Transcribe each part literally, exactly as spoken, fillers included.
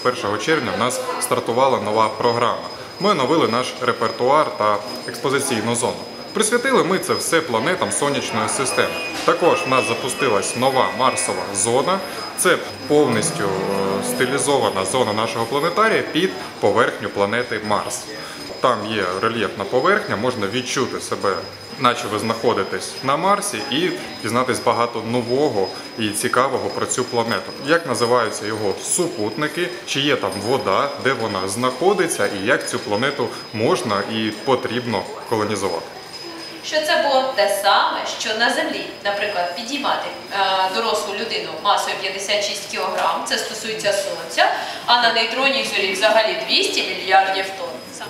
першого червня в нас стартувала нова програма. Ми оновили наш репертуар та експозиційну зону. Присвятили ми це все планетам сонячної системи. Також в нас запустилась нова Марсова зона. Це повністю стилізована зона нашого планетарія під поверхню планети Марс. Там є рельєфна поверхня, можна відчути себе, наче ви знаходитесь на Марсі, і дізнатись багато нового і цікавого про цю планету. Як називаються його супутники, чи є там вода, де вона знаходиться, і як цю планету можна і потрібно колонізувати. Що це було те саме, що на Землі, наприклад, підіймати е, дорослу людину масою п'ятдесят шість кілограм, це стосується Сонця, а на нейтронній зорі взагалі двісті мільярдів тонн.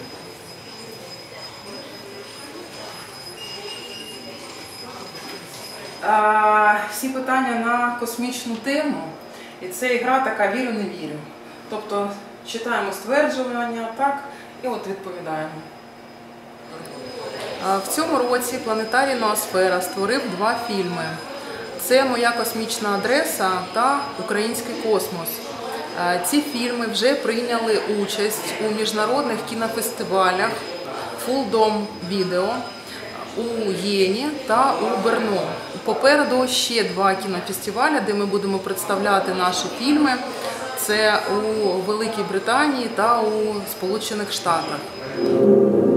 Всі питання на космічну тему, і це гра така «вірю, не вірю». Тобто читаємо стверджування, так, і от відповідаємо. В цьому році планетарій Ноосфера створив два фільми. Це «Моя космічна адреса» та «Український космос». Ці фільми вже прийняли участь у міжнародних кінофестивалях «Фулдом Відео» у Єні та у Берну. Попереду ще два кінофестивалі, де ми будемо представляти наші фільми. Це у Великій Британії та у Сполучених Штатах.